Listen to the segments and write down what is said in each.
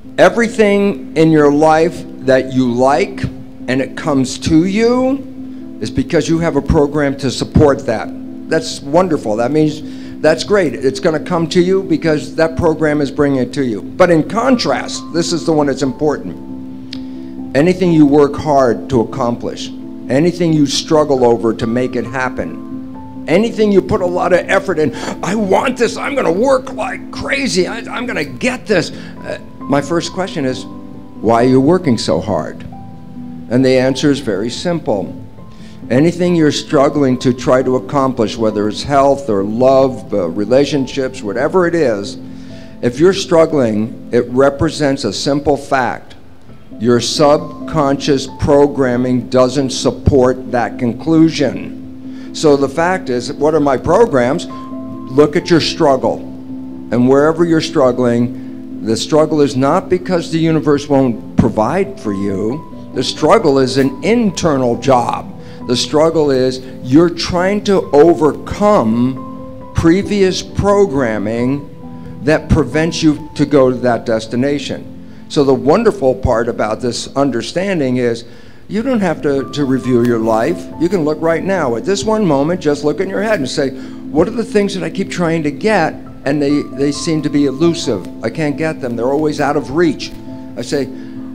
Everything in your life that you like and it comes to you is because you have a program to support that. That's wonderful. That means that's great. It's going to come to you because that program is bringing it to you. But in contrast, this is the one that's important. Anything you work hard to accomplish, anything you struggle over to make it happen, anything you put a lot of effort in, I want this, I'm going to work like crazy, I'm going to get this. My first question is, why are you working so hard? And the answer is very simple. Anything you're struggling to try to accomplish, whether it's health or love, relationships, whatever it is, if you're struggling, it represents a simple fact. Your subconscious programming doesn't support that conclusion. So the fact is, what are my programs? Look at your struggle. And wherever you're struggling, the struggle is not because the universe won't provide for you. The struggle is an internal job. The struggle is you're trying to overcome previous programming that prevents you to go to that destination. So the wonderful part about this understanding is you don't have to review your life. You can look right now. At this one moment, just look in your head and say, what are the things that I keep trying to get and they seem to be elusive? I can't get them. They're always out of reach. I say,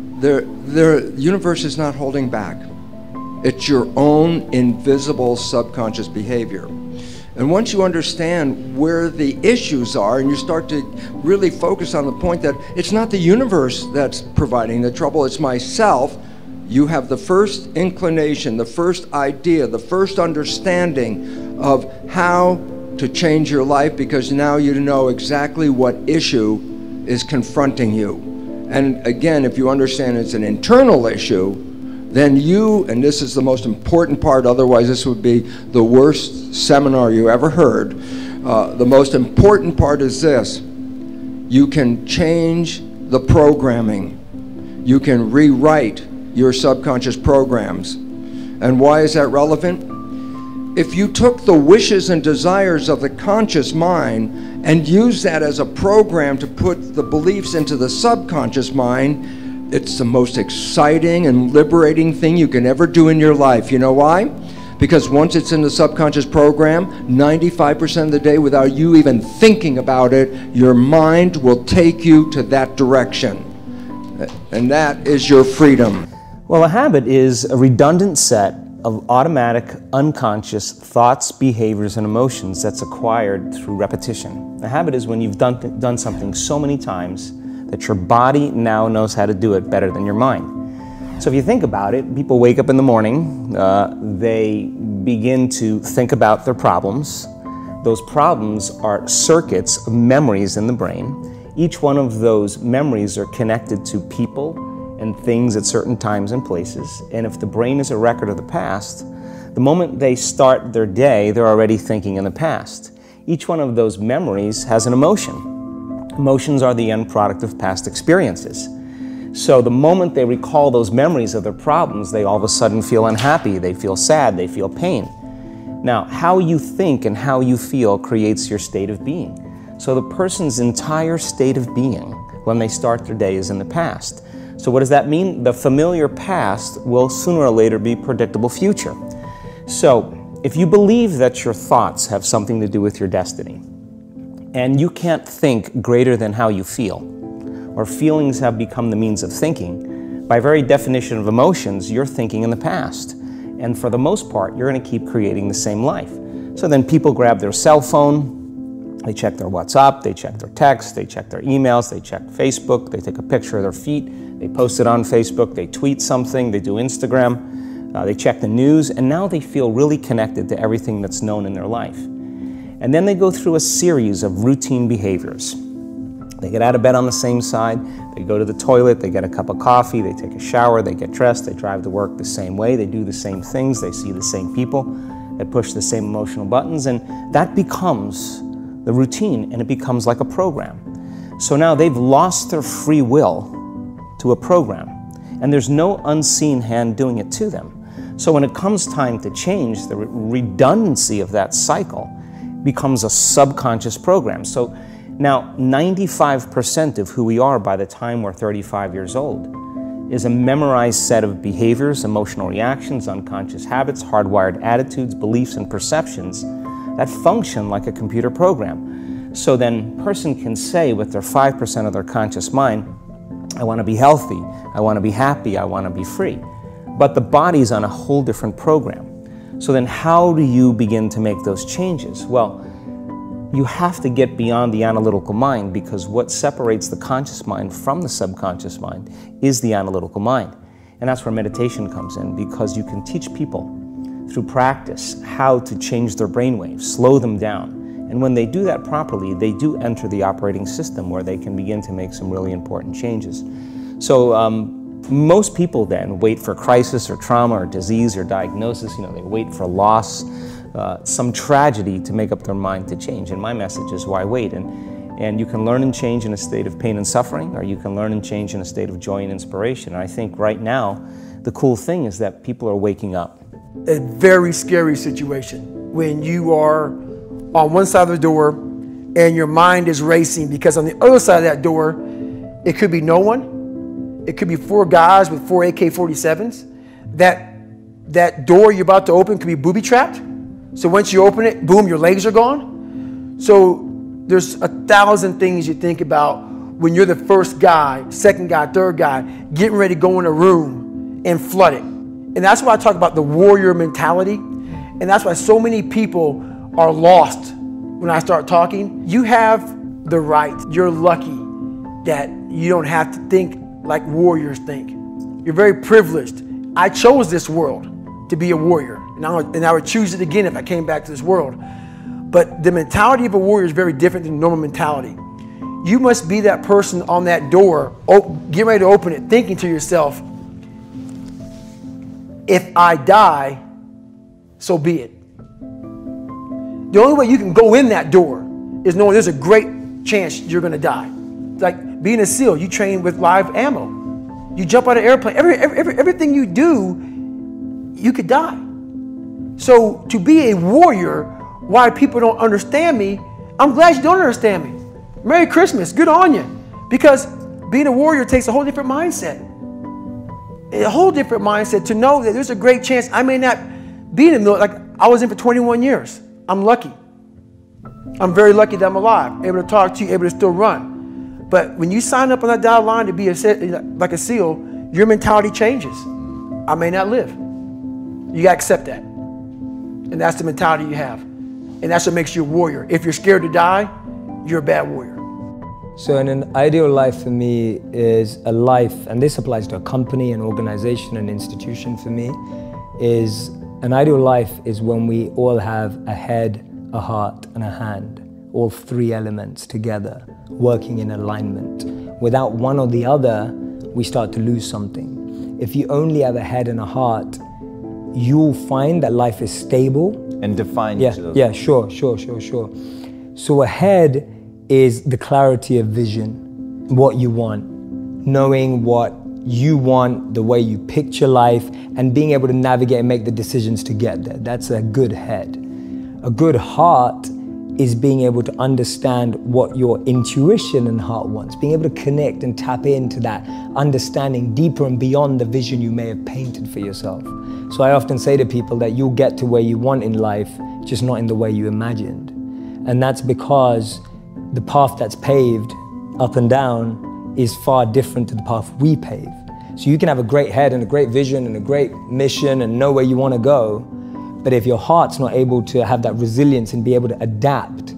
the universe is not holding back. It's your own invisible subconscious behavior. And once you understand where the issues are and you start to really focus on the point that it's not the universe that's providing the trouble, it's myself, you have the first inclination, the first idea, the first understanding of how to change your life, because now you know exactly what issue is confronting you. And again, if you understand it's an internal issue, then you, and this is the most important part, otherwise this would be the worst seminar you ever heard. The most important part is this: you can change the programming. You can rewrite your subconscious programs. And why is that relevant? If you took the wishes and desires of the conscious mind and used that as a program to put the beliefs into the subconscious mind, it's the most exciting and liberating thing you can ever do in your life. You know why? Because once it's in the subconscious program, 95% of the day, without you even thinking about it, your mind will take you to that direction. And that is your freedom. Well, a habit is a redundant set of automatic, unconscious thoughts, behaviors, and emotions that's acquired through repetition. A habit is when you've done something so many times that your body now knows how to do it better than your mind. So if you think about it, people wake up in the morning, they begin to think about their problems. Those problems are circuits of memories in the brain. Each one of those memories are connected to people and things at certain times and places. And if the brain is a record of the past, the moment they start their day, they're already thinking in the past. Each one of those memories has an emotion. Emotions are the end product of past experiences. So the moment they recall those memories of their problems, they all of a sudden feel unhappy, they feel sad, they feel pain. Now, how you think and how you feel creates your state of being. So the person's entire state of being when they start their day is in the past. So what does that mean? The familiar past will sooner or later be predictable future. So if you believe that your thoughts have something to do with your destiny, and you can't think greater than how you feel, or feelings have become the means of thinking, by very definition of emotions, you're thinking in the past. And for the most part, you're going to keep creating the same life. So then people grab their cell phone, they check their WhatsApp, they check their text, they check their emails, they check Facebook, they take a picture of their feet, they post it on Facebook, they tweet something, they do Instagram, they check the news, and now they feel really connected to everything that's known in their life. And then they go through a series of routine behaviors. They get out of bed on the same side, they go to the toilet, they get a cup of coffee, they take a shower, they get dressed, they drive to work the same way, they do the same things, they see the same people, they push the same emotional buttons, and that becomes the routine, and it becomes like a program. So now they've lost their free will to a program, and there's no unseen hand doing it to them. So when it comes time to change, the redundancy of that cycle becomes a subconscious program. So Now, 95% of who we are by the time we're 35 years old is a memorized set of behaviors, emotional reactions, unconscious habits, hardwired attitudes, beliefs, and perceptions that function like a computer program. So then a person can say with their 5% of their conscious mind, I want to be healthy, I want to be happy, I want to be free. But the body's on a whole different program. So then how do you begin to make those changes? Well, you have to get beyond the analytical mind, because what separates the conscious mind from the subconscious mind is the analytical mind. And that's where meditation comes in, because you can teach people through practice how to change their brainwaves, slow them down. And when they do that properly, they do enter the operating system where they can begin to make some really important changes. So most people then wait for crisis or trauma or disease or diagnosis. You know, they wait for loss, some tragedy to make up their mind to change. And my message is, why wait? And you can learn and change in a state of pain and suffering, or you can learn and change in a state of joy and inspiration. And I think right now, the cool thing is that people are waking up. A very scary situation when you are on one side of the door and your mind is racing, because on the other side of that door, it could be no one. It could be 4 guys with 4 AK-47s. That door you're about to open could be booby-trapped. So once you open it, boom, your legs are gone. So there's 1,000 things you think about when you're the first guy, second guy, third guy, getting ready to go in a room and flood it. And that's why I talk about the warrior mentality. And that's why so many people are lost when I start talking. You have the right. You're lucky that you don't have to think like warriors think. You're very privileged. I chose this world to be a warrior, and I would choose it again if I came back to this world. But the mentality of a warrior is very different than normal mentality. You must be that person on that door, get ready to open it, thinking to yourself, if I die, so be it. The only way you can go in that door is knowing there's a great chance you're gonna die. Like being a SEAL, you train with live ammo. You jump out of an airplane, everything you do, you could die. So to be a warrior, why people don't understand me, I'm glad you don't understand me. Merry Christmas, good on you. Because being a warrior takes a whole different mindset. A whole different mindset to know that there's a great chance I may not be in the military. Like I was in for 21 years. I'm lucky. I'm very lucky that I'm alive, able to talk to you, able to still run. But when you sign up on that dotted line to be like a SEAL, your mentality changes. I may not live. You gotta accept that. And that's the mentality you have. And that's what makes you a warrior. If you're scared to die, you're a bad warrior. So an ideal life for me is a life, and this applies to a company, an organization, an institution for me, is an ideal life is when we all have a head, a heart, and a hand. All 3 elements together, working in alignment. Without one or the other, we start to lose something. If you only have a head and a heart, you'll find that life is stable. And define each of those. Yeah, sure. So a head is the clarity of vision, what you want, knowing what you want, the way you picture life, and being able to navigate and make the decisions to get there. That's a good head. A good heart is being able to understand what your intuition and heart wants, being able to connect and tap into that understanding deeper and beyond the vision you may have painted for yourself. So I often say to people that you'll get to where you want in life, just not in the way you imagined. And that's because the path that's paved up and down is far different to the path we pave. So you can have a great head and a great vision and a great mission and know where you want to go, but if your heart's not able to have that resilience and be able to adapt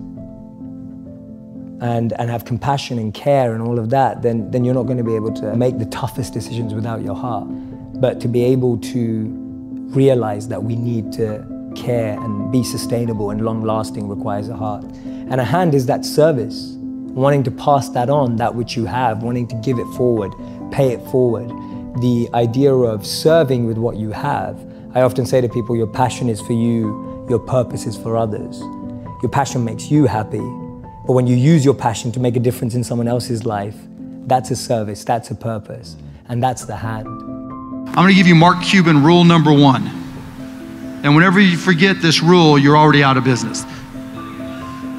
and have compassion and care and all of that, then you're not going to be able to make the toughest decisions without your heart. But to be able to realize that we need to care and be sustainable and long-lasting requires a heart. And a hand is that service, wanting to pass that on, that which you have, wanting to give it forward, pay it forward. The idea of serving with what you have. I often say to people, your passion is for you, your purpose is for others. Your passion makes you happy, but when you use your passion to make a difference in someone else's life, that's a service, that's a purpose, and that's the hand. I'm going to give you Mark Cuban rule number 1. And whenever you forget this rule, you're already out of business.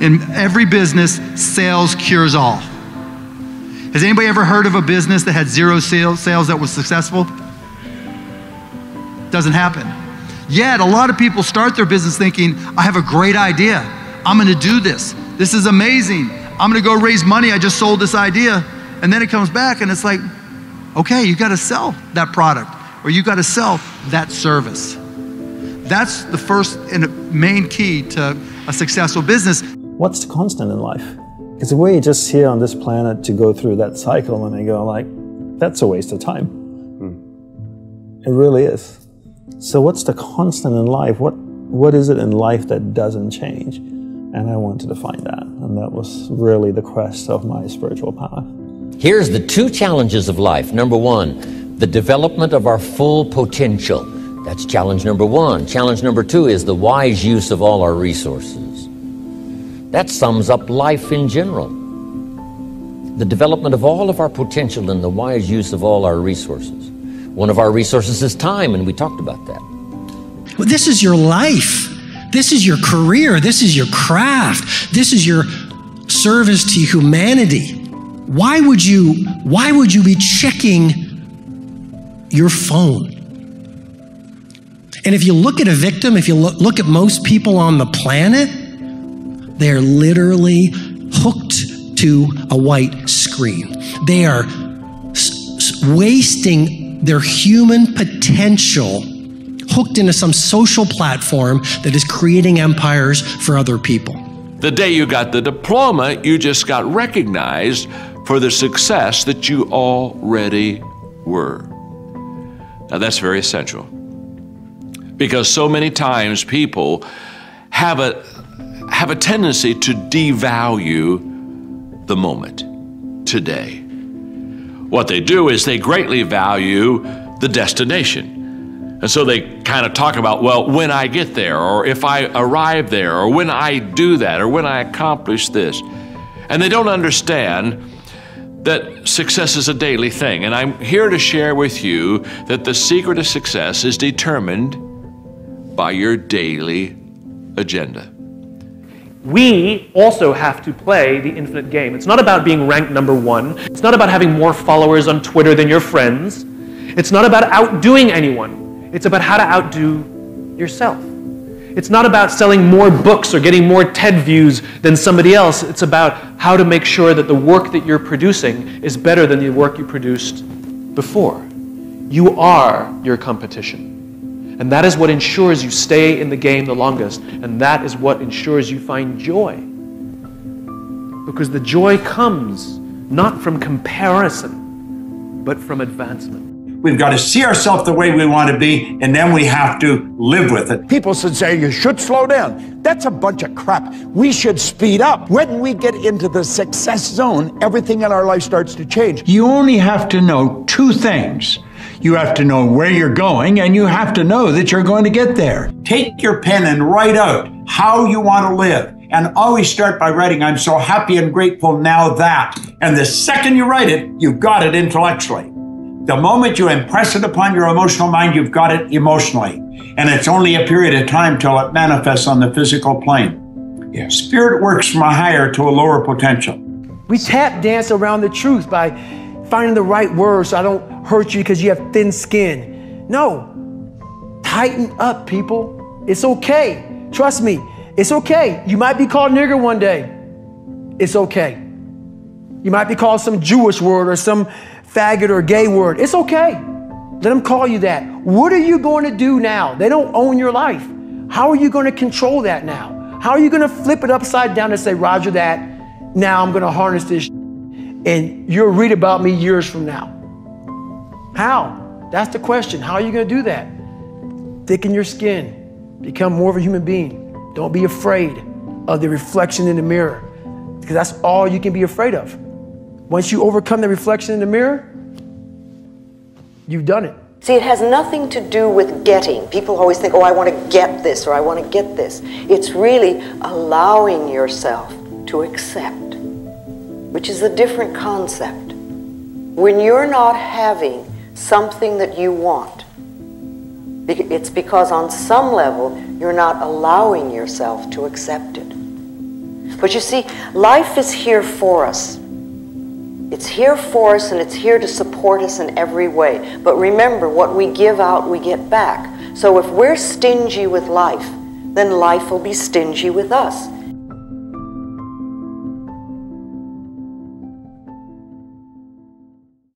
in every business, sales cures all. Has anybody ever heard of a business that had zero sales that was successful? Doesn't happen. Yet a lot of people start their business thinking, I have a great idea. I'm gonna do this. This is amazing. I'm gonna go raise money. I just sold this idea. And then it comes back and it's like, okay, you gotta sell that product or you gotta sell that service. That's the first and main key to a successful business. What's the constant in life? Because we're just here on this planet to go through that cycle, and I go like, that's a waste of time. It really is. So what's the constant in life? What is it in life that doesn't change? And I wanted to find that, and that was really the quest of my spiritual path. Here's the two challenges of life. Number one, the development of our full potential. That's challenge number one. Challenge number two is the wise use of all our resources. That sums up life in general. The development of all of our potential and the wise use of all our resources. One of our resources is time, and we talked about that. Well, this is your life. This is your career. This is your craft. This is your service to humanity. Why would you be checking your phone? And if you look at a victim, if you look at most people on the planet, they're literally hooked to a white screen. They are wasting their human potential, hooked into some social platform that is creating empires for other people. The day you got the diploma, you just got recognized for the success that you already were. Now that's very essential, because so many times people have a tendency to devalue the moment, today. What they do is they greatly value the destination. And so they kind of talk about, well, when I get there, or if I arrive there, or when I do that, or when I accomplish this. And they don't understand that success is a daily thing. And I'm here to share with you that the secret of success is determined by your daily agenda. We also have to play the infinite game. It's not about being ranked number one. It's not about having more followers on Twitter than your friends. It's not about outdoing anyone. It's about how to outdo yourself. It's not about selling more books or getting more TED views than somebody else. It's about how to make sure that the work that you're producing is better than the work you produced before. You are your competition. And that is what ensures you stay in the game the longest. And that is what ensures you find joy. Because the joy comes not from comparison, but from advancement. We've got to see ourselves the way we want to be, and then we have to live with it. People should say you should slow down. That's a bunch of crap. We should speed up. When we get into the success zone, everything in our life starts to change. You only have to know two things. You have to know where you're going, and you have to know that you're going to get there. Take your pen and write out how you want to live. And always start by writing, I'm so happy and grateful now that. And the second you write it, you've got it intellectually. The moment you impress it upon your emotional mind, you've got it emotionally. And it's only a period of time till it manifests on the physical plane. Yeah. Spirit works from a higher to a lower potential. We tap dance around the truth by finding the right words so I don't hurt you because you have thin skin. No, tighten up, people. It's okay. Trust me, it's okay. You might be called nigger one day. It's okay. You might be called some Jewish word or some faggot or gay word. It's okay. Let them call you that. What are you going to do now? They don't own your life. How are you going to control that now? How are you going to flip it upside down and say, Roger that, now I'm going to harness this and you'll read about me years from now? How? That's the question. How are you going to do that? Thicken your skin. Become more of a human being. Don't be afraid of the reflection in the mirror, because that's all you can be afraid of. Once you overcome the reflection in the mirror, you've done it. See, it has nothing to do with getting. People always think, oh, I want to get this or I want to get this. It's really allowing yourself to accept, which is a different concept. When you're not having something that you want, it's because on some level you're not allowing yourself to accept it. But you see, life is here for us. It's here for us, and it's here to support us in every way. But remember, what we give out, we get back. So if we're stingy with life, then life will be stingy with us.